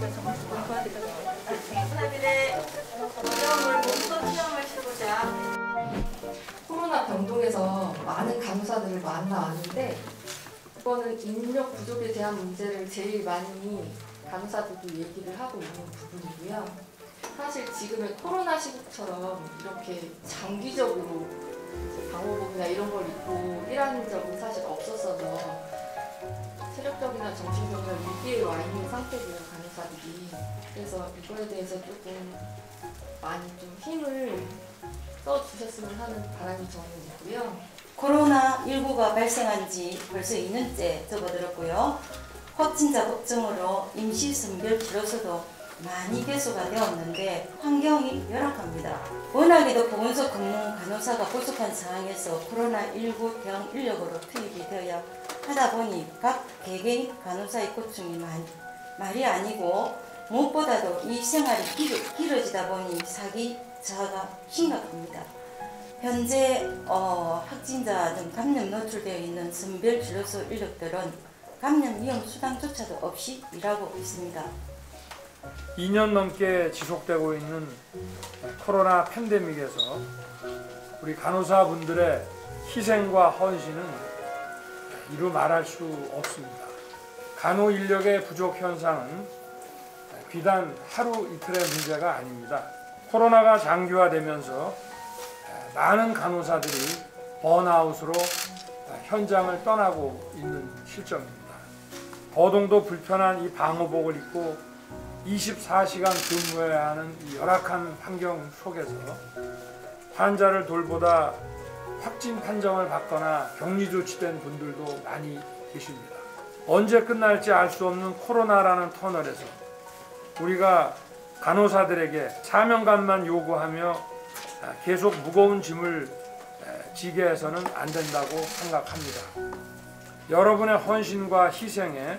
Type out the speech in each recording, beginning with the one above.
코로나 병동에서 많은 간호사들을 만나왔는데 이거는 인력 부족에 대한 문제를 제일 많이 간호사들도 얘기를 하고 있는 부분이고요. 사실 지금의 코로나 시국처럼 이렇게 장기적으로 방호복이나 이런 걸 입고 일하는 적은 사실 없었어서 체력적이나 정신적이나 위기에 와 있는 상태고요, 간호사들이. 그래서 이거에 대해서 조금 많이 좀 힘을 써주셨으면 하는 바람이 저는 있고요. 코로나19가 발생한 지 벌써 2년째 접어들었고요. 확진자 걱정으로 임시 선별 치료소도 많이 개소가 되었는데 환경이 열악합니다. 워낙에도 보건소 근무 간호사가 부족한 상황에서 코로나19 대응 인력으로 투입이 되어야 하다 보니 각 개개인 간호사의 고충이 말이 아니고 무엇보다도 이 생활이 길어지다 보니 사기 저하가 심각합니다. 현재 확진자 등 감염 노출되어 있는 선별진료소 인력들은 감염 위험 수당조차도 없이 일하고 있습니다. 2년 넘게 지속되고 있는 코로나 팬데믹에서 우리 간호사분들의 희생과 헌신은 이루 말할 수 없습니다. 간호 인력의 부족 현상은 비단 하루 이틀의 문제가 아닙니다. 코로나가 장기화되면서 많은 간호사들이 번아웃으로 현장을 떠나고 있는 실정입니다. 거동도 불편한 이 방호복을 입고 24시간 근무해야 하는 이 열악한 환경 속에서 환자를 돌보다 확진 판정을 받거나 격리 조치된 분들도 많이 계십니다. 언제 끝날지 알 수 없는 코로나라는 터널에서 우리가 간호사들에게 사명감만 요구하며 계속 무거운 짐을 지게 해서는 안 된다고 생각합니다. 여러분의 헌신과 희생에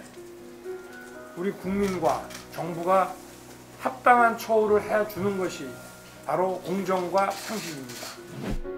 우리 국민과 정부가 합당한 처우를 해주는 것이 바로 공정과 상식입니다.